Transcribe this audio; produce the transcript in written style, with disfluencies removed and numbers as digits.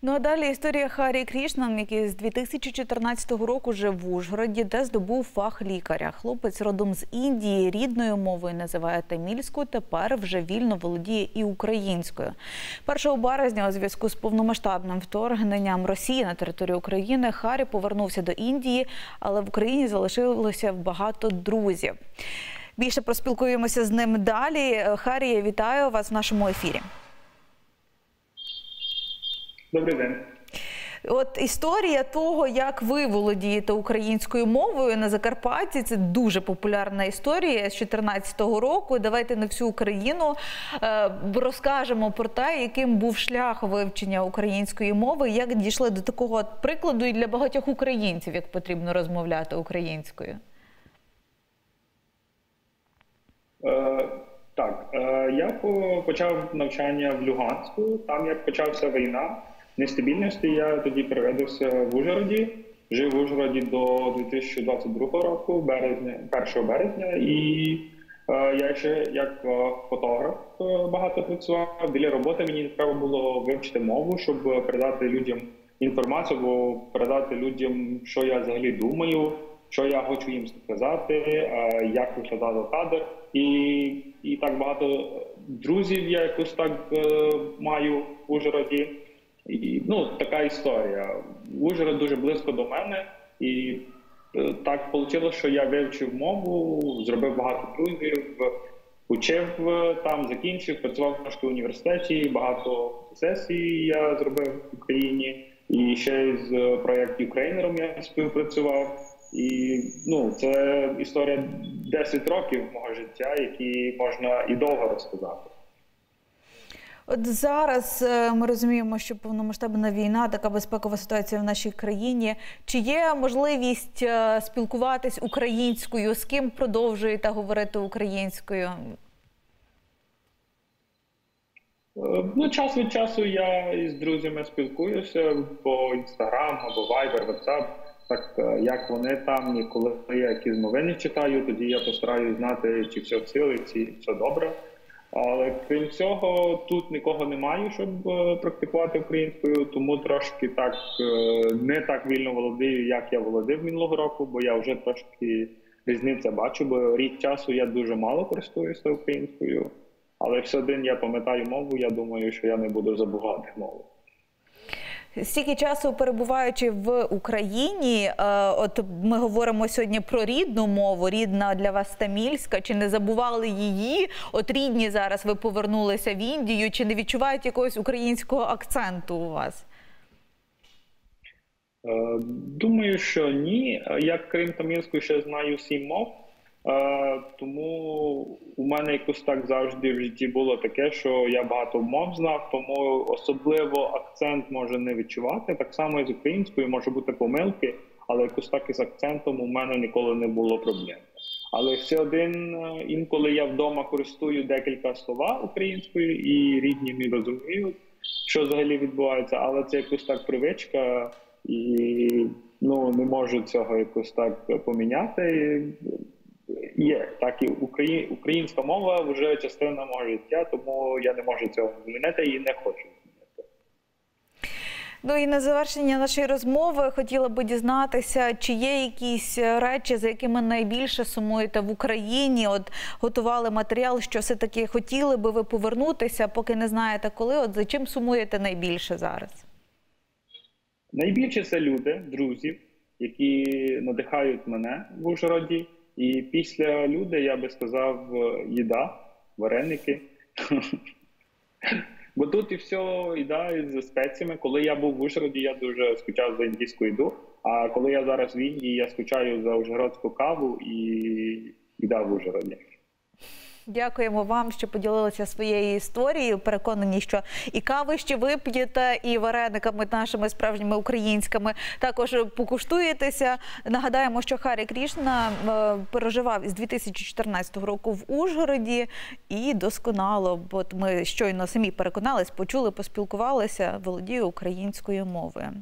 Ну а далі історія Харі Крішнан, який з 2014 року жив в Ужгороді, де здобув фах лікаря. Хлопець родом з Індії, рідною мовою називає тамільську, тепер вже вільно володіє і українською. 1 березня у зв'язку з повномасштабним вторгненням Росії на територію України Харі повернувся до Індії, але в Україні залишилося багато друзів. Більше проспілкуємося з ним далі. Харі, я вітаю вас в нашому ефірі. Добрий день. От історія того, як ви володієте українською мовою на Закарпатті, це дуже популярна історія з 2014 року. Давайте на всю Україну розкажемо про те, яким був шлях вивчення української мови, як дійшли до такого прикладу і для багатьох українців, як потрібно розмовляти українською. Я почав навчання в Луганську, там як почався війна нестабільності, я тоді переведався в Ужгороді, жив в Ужгороді до 2022 року, 1 березня, і я ще як фотограф багато працював. Біля роботи мені треба було вивчити мову, щоб передати людям інформацію, або передати людям, що я взагалі думаю, що я хочу їм сказати, як виглядає кадр. І так багато друзів я якось так маю в Ужгороді. І, така історія. Ужгород дуже близько до мене. І так вийшло, що я вивчив мову, зробив багато друзів, учив там, закінчив, працював трошки в університеті, багато сесій я зробив в Україні. І ще з проєктом «Українером» я співпрацював. І це історія 10 років мого життя, які можна і довго розказати. От зараз ми розуміємо, що повномасштабна війна, така безпекова ситуація в нашій країні. Чи є можливість спілкуватись українською? З ким продовжуєте говорити українською? Час від часу я із друзями спілкуюся по Instagram або Viber, WhatsApp. Так, як вони там, і коли я якісь новини читаю, тоді я постараюсь знати, чи все в силі, чи все добре. Але крім цього, тут нікого немає, щоб практикувати українською, тому трошки не так вільно володію, як я володів минулого року, бо я вже трошки різниця бачу, бо рік часу я дуже мало користуюся українською. Але все один я пам'ятаю мову, я думаю, що я не буду забувати мову. Стільки часу перебуваючи в Україні, от ми говоримо сьогодні про рідну мову, рідна для вас тамільська, чи не забували її? От рідні зараз ви повернулися в Індію, чи не відчувають якогось українського акценту у вас? Думаю, що ні. Я, крім тамільської, ще знаю 7 мов. Тому у мене якось так завжди в житті було таке, що я багато мов знав, тому особливо акцент може не відчувати. Так само і з українською може бути помилки, але якось так із акцентом у мене ніколи не було проблем. Але все один, інколи я вдома користую декілька слова українською і рідні не розуміють, що взагалі відбувається, але це якось так привичка і не можу цього якось так поміняти. Є, так і українська мова вже частина мого життя, тому я не можу цього змінити і не хочу змінити. І на завершення нашої розмови хотіла би дізнатися, чи є якісь речі, за якими найбільше сумуєте в Україні? От готували матеріал, що все-таки хотіли би ви повернутися, поки не знаєте коли. От за чим сумуєте найбільше зараз? Найбільше це люди, друзі, які надихають мене в Ужгороді. І після людей, я би сказав, їда, вареники. Бо тут і все їда з спеціями. Коли я був в Ужгороді, я дуже скучав за індійську їду. А коли я зараз в Індії, я скучаю за ужгородську каву і їда в Ужгороді. Дякуємо вам, що поділилися своєю історією. Переконані, що і кави ще вип'єте, і варениками нашими справжніми українськими також покуштуєтеся. Нагадаємо, що Харі Крішна переживав із 2014 року в Ужгороді і досконало, бо ми щойно самі переконались, почули, поспілкувалися, володіє українською мовою.